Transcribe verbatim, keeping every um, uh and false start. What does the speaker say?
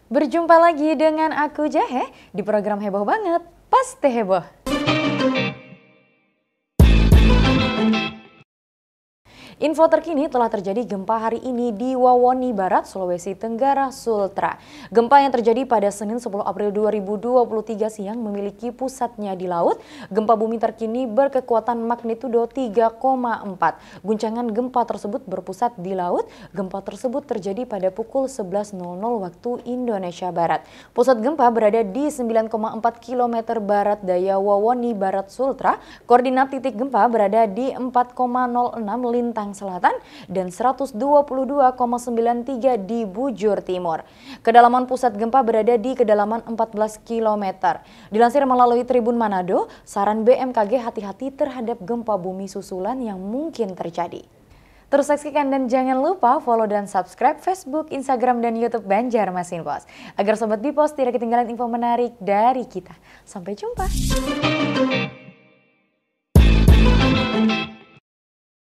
Berjumpa lagi dengan aku Jahe di program Heboh Banget, Pasti Heboh. Info terkini telah terjadi gempa hari ini di Wawoni Barat, Sulawesi Tenggara, Sultra. Gempa yang terjadi pada Senin sepuluh April dua ribu dua puluh tiga siang memiliki pusatnya di laut. Gempa bumi terkini berkekuatan magnitudo tiga koma empat. Guncangan gempa tersebut berpusat di laut. Gempa tersebut terjadi pada pukul sebelas waktu Indonesia Barat. Pusat gempa berada di sembilan koma empat kilometer barat daya Wawoni Barat, Sultra. Koordinat titik gempa berada di empat koma nol enam lintang selatan dan seratus dua puluh dua koma sembilan tiga di bujur timur. Kedalaman pusat gempa berada di kedalaman empat belas kilometer. Dilansir melalui Tribun Manado, saran B M K G hati-hati terhadap gempa bumi susulan yang mungkin terjadi. Terus saksikan dan jangan lupa follow dan subscribe Facebook, Instagram, dan YouTube Banjarmasin Pos agar Sobat Bipos tidak ketinggalan info menarik dari kita. Sampai jumpa.